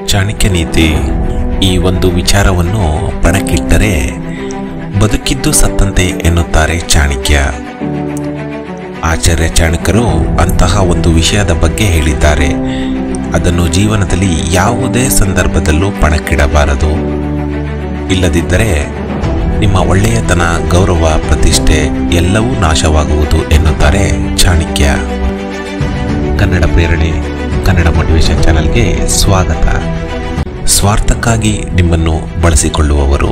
ಚಾಣಕ್ಯ ನೀತಿ ಈ ಒಂದು ವಿಚಾರವನ್ನು ಪಣಕ್ಕಿಟ್ಟರೆ ಬದುಕಿದ್ದು ಸತ್ತಂತೆ ಎನ್ನುತ್ತಾರೆ ಚಾಣಕ್ಯ. ಆಚಾರ್ಯ ಚಾಣಕ್ಯರು ಅಂತಹ ಒಂದು ವಿಷಯದ ಬಗ್ಗೆ ಹೇಳಿದ್ದಾರೆ. ಅದನ್ನು ಜೀವನದಲ್ಲಿ ಯಾವುದೇ ಸಂದರ್ಭದಲ್ಲೂ ಪಣಕ್ಕಿಡಬಾರದು. ಇಲ್ಲದಿದ್ದರೆ ನಿಮ್ಮ ಒಳ್ಳೆಯತನ, ಗೌರವ, ಪ್ರತಿಷ್ಠೆ ಎಲ್ಲವೂ ನಾಶವಾಗುವುದು ಎನ್ನುತ್ತಾರೆ ಚಾಣಕ್ಯ. ಕನ್ನಡ ಪ್ರೇರಣೆ, ಕನ್ನಡ ಮೋಟಿವೇಶನ್ ಚಾನಲ್ಗೆ ಸ್ವಾಗತ. ಸ್ವಾರ್ಥಕ್ಕಾಗಿ ನಿಮ್ಮನ್ನು ಬಳಸಿಕೊಳ್ಳುವವರು.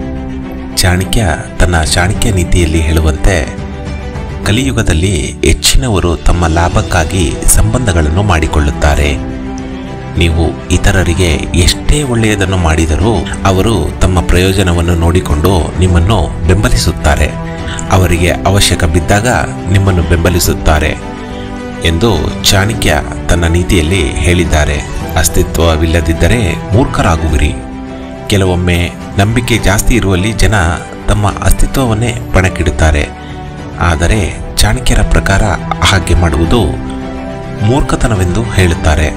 ಚಾಣಕ್ಯ ತನ್ನ ಚಾಣಕ್ಯ ನೀತಿಯಲ್ಲಿ ಹೇಳುವಂತೆ, ಕಲಿಯುಗದಲ್ಲಿ ಹೆಚ್ಚಿನವರು ತಮ್ಮ ಲಾಭಕ್ಕಾಗಿ ಸಂಬಂಧಗಳನ್ನು ಮಾಡಿಕೊಳ್ಳುತ್ತಾರೆ. ನೀವು ಇತರರಿಗೆ ಎಷ್ಟೇ ಒಳ್ಳೆಯದನ್ನು ಮಾಡಿದರೂ ಅವರು ತಮ್ಮ ಪ್ರಯೋಜನವನ್ನು ನೋಡಿಕೊಂಡು ನಿಮ್ಮನ್ನು ಬೆಂಬಲಿಸುತ್ತಾರೆ. ಅವರಿಗೆ ಅವಶ್ಯಕ ಬಿದ್ದಾಗ ನಿಮ್ಮನ್ನು ಬೆಂಬಲಿಸುತ್ತಾರೆ ಎಂದು ಚಾಣಕ್ಯ ತನ್ನ ನೀತಿಯಲ್ಲಿ ಹೇಳಿದ್ದಾರೆ. ಅಸ್ತಿತ್ವವಿಲ್ಲದಿದ್ದರೆ ಮೂರ್ಖರಾಗುವಿರಿ. ಕೆಲವೊಮ್ಮೆ ನಂಬಿಕೆ ಜಾಸ್ತಿ ಇರುವಲ್ಲಿ ಜನ ತಮ್ಮ ಅಸ್ತಿತ್ವವನ್ನೇ ಪಣಕ್ಕಿಡುತ್ತಾರೆ. ಆದರೆ ಚಾಣಕ್ಯರ ಪ್ರಕಾರ ಹಾಗೆ ಮಾಡುವುದು ಮೂರ್ಖತನವೆಂದು ಹೇಳುತ್ತಾರೆ.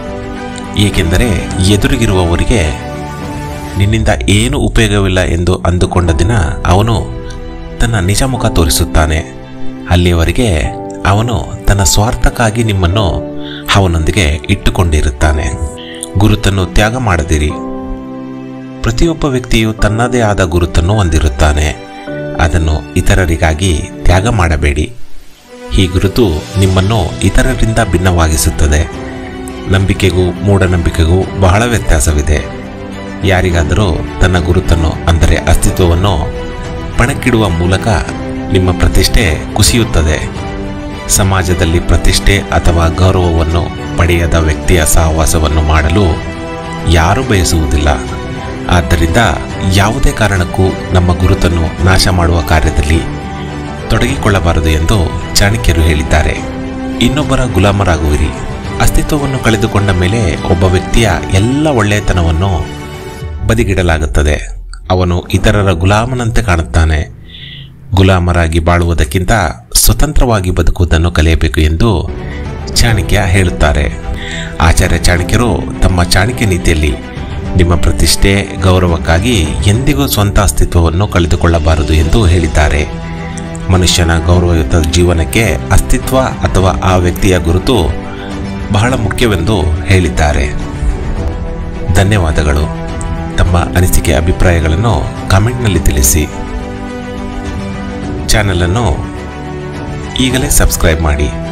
ಏಕೆಂದರೆ ಎದುರಿಗಿರುವವರಿಗೆ ನಿನ್ನಿಂದ ಏನು ಉಪಯೋಗವಿಲ್ಲ ಎಂದು ಅಂದುಕೊಂಡ ದಿನ ಅವನು ತನ್ನ ನಿಜ ಮುಖ ತೋರಿಸುತ್ತಾನೆ. ಅಲ್ಲಿಯವರೆಗೆ ಅವನು ತನ್ನ ಸ್ವಾರ್ಥಕ್ಕಾಗಿ ನಿಮ್ಮನ್ನು ಅವನೊಂದಿಗೆ ಇಟ್ಟುಕೊಂಡಿರುತ್ತಾನೆ. ಗುರುತನ್ನು ತ್ಯಾಗ ಮಾಡದಿರಿ. ಪ್ರತಿಯೊಬ್ಬ ವ್ಯಕ್ತಿಯು ತನ್ನದೇ ಆದ ಗುರುತನ್ನು ಹೊಂದಿರುತ್ತಾನೆ. ಅದನ್ನು ಇತರರಿಗಾಗಿ ತ್ಯಾಗ ಮಾಡಬೇಡಿ. ಈ ಗುರುತು ನಿಮ್ಮನ್ನು ಇತರರಿಂದ ಭಿನ್ನವಾಗಿಸುತ್ತದೆ. ನಂಬಿಕೆಗೂ ಮೂಢನಂಬಿಕೆಗೂ ಬಹಳ ವ್ಯತ್ಯಾಸವಿದೆ. ಯಾರಿಗಾದರೂ ತನ್ನ ಗುರುತನ್ನು, ಅಂದರೆ ಅಸ್ತಿತ್ವವನ್ನು ಪಣಕ್ಕಿಡುವ ಮೂಲಕ ನಿಮ್ಮ ಪ್ರತಿಷ್ಠೆ ಕುಸಿಯುತ್ತದೆ. ಸಮಾಜದಲ್ಲಿ ಪ್ರತಿಷ್ಠೆ ಅಥವಾ ಗೌರವವನ್ನು ಪಡೆಯದ ವ್ಯಕ್ತಿಯ ಸಹವಾಸವನ್ನು ಮಾಡಲು ಯಾರೂ ಬಯಸುವುದಿಲ್ಲ. ಆದ್ದರಿಂದ ಯಾವುದೇ ಕಾರಣಕ್ಕೂ ನಮ್ಮ ಗುರುತನ್ನು ನಾಶ ಮಾಡುವ ಕಾರ್ಯದಲ್ಲಿ ತೊಡಗಿಕೊಳ್ಳಬಾರದು ಎಂದು ಚಾಣಕ್ಯರು ಹೇಳಿದ್ದಾರೆ. ಇನ್ನೊಬ್ಬರ ಗುಲಾಮರಾಗುವಿರಿ. ಅಸ್ತಿತ್ವವನ್ನು ಕಳೆದುಕೊಂಡ ಮೇಲೆ ಒಬ್ಬ ವ್ಯಕ್ತಿಯ ಎಲ್ಲ ಒಳ್ಳೆಯತನವನ್ನು ಬದಿಗಿಡಲಾಗುತ್ತದೆ. ಅವನು ಇತರರ ಗುಲಾಮನಂತೆ ಕಾಣುತ್ತಾನೆ. ಗುಲಾಮರಾಗಿ ಬಾಳುವುದಕ್ಕಿಂತ ಸ್ವತಂತ್ರವಾಗಿ ಬದುಕುವುದನ್ನು ಕಲಿಯಬೇಕು ಎಂದು ಚಾಣಕ್ಯ ಹೇಳುತ್ತಾರೆ. ಆಚಾರ್ಯ ಚಾಣಕ್ಯರು ತಮ್ಮ ಚಾಣಕ್ಯ ನೀತಿಯಲ್ಲಿ ನಿಮ್ಮ ಪ್ರತಿಷ್ಠೆ, ಗೌರವಕ್ಕಾಗಿ ಎಂದಿಗೂ ಸ್ವಂತ ಅಸ್ತಿತ್ವವನ್ನು ಕಳೆದುಕೊಳ್ಳಬಾರದು ಎಂದು ಹೇಳಿದ್ದಾರೆ. ಮನುಷ್ಯನ ಗೌರವಯುತ ಜೀವನಕ್ಕೆ ಅಸ್ತಿತ್ವ ಅಥವಾ ಆ ವ್ಯಕ್ತಿಯ ಗುರುತು ಬಹಳ ಮುಖ್ಯವೆಂದು ಹೇಳಿದ್ದಾರೆ. ಧನ್ಯವಾದಗಳು. ತಮ್ಮ ಅನಿಸಿಕೆ, ಅಭಿಪ್ರಾಯಗಳನ್ನು ಕಾಮೆಂಟ್ನಲ್ಲಿ ತಿಳಿಸಿ. ಚಾನಲನ್ನು ಈಗಲೇ ಸಬ್ಸ್ಕ್ರೈಬ್ ಮಾಡಿ.